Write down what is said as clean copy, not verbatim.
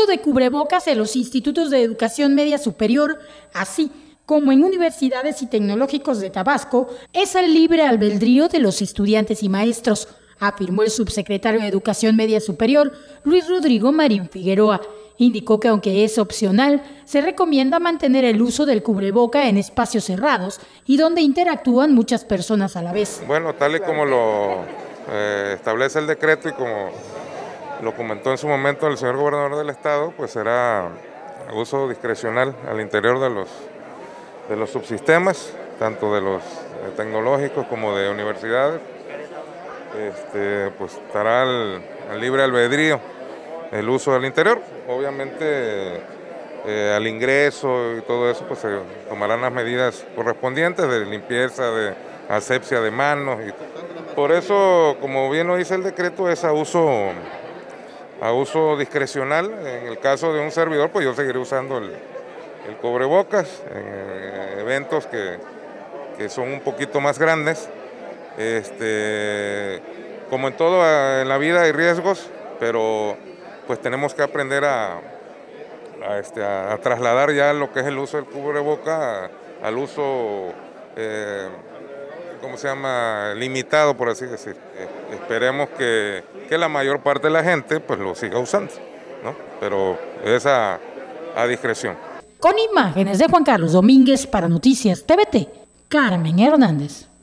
de cubrebocas en los institutos de educación media superior, así como en universidades y tecnológicos de Tabasco, es al libre albedrío de los estudiantes y maestros, afirmó el subsecretario de Educación Media Superior, Luis Rodrigo Marín Figueroa. Indicó que aunque es opcional, se recomienda mantener el uso del cubreboca en espacios cerrados y donde interactúan muchas personas a la vez. Bueno, tal y como lo establece el decreto y como lo comentó en su momento el señor gobernador del estado, pues será uso discrecional al interior de los subsistemas, tanto de los tecnológicos como de universidades. Pues estará al libre albedrío el uso del interior. Obviamente al ingreso y todo eso pues se tomarán las medidas correspondientes de limpieza, de asepsia de manos. Por eso, como bien lo dice el decreto, es a uso discrecional. En el caso de un servidor, pues yo seguiré usando el cubrebocas en eventos que son un poquito más grandes. Como en todo en la vida hay riesgos, pero pues tenemos que aprender a trasladar ya lo que es el uso del cubreboca al uso, limitado, por así decir. Esperemos que la mayor parte de la gente pues lo siga usando, ¿no? Pero es a discreción. Con imágenes de Juan Carlos Domínguez para Noticias TVT, Carmen Hernández.